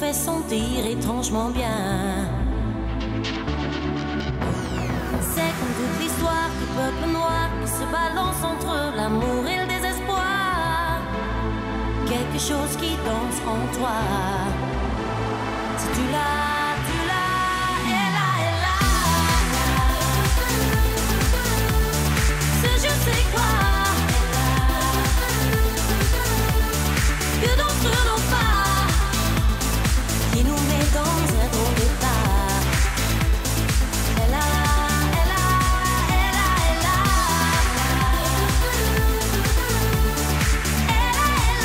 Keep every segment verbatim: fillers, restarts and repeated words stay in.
fait sentir étrangement bien. C'est comme toute l'histoire du peuple noir qui se balance entre l'amour et le désespoir. Quelque chose qui danse en toi. Si tu l'as, tu l'as, elle a, elle a. Ce je sais quoi, que d'entre nos pas, qui nous met dans un drôle d'état. Elle a, elle a, elle a, elle a. Elle a, elle a.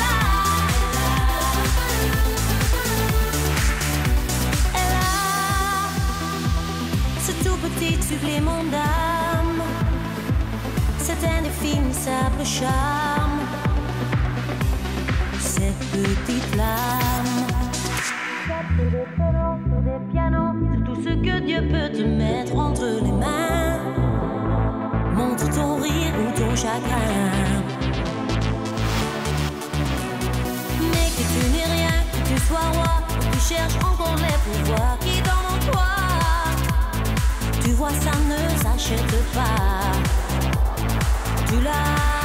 Elle a ce tout petit supplément d'âme, cet indéfinissable charme, cette petite flamme. Sur des violons, sur des pianos, sur tout ce que Dieu peut te mettre entre les mains. Montre ton rire ou ton chagrin. Mais que tu n'es rien, que tu sois roi, que tu cherches encore les pouvoirs qui dorment en toi. Tu vois, ça ne s'achète pas. Tu l'as.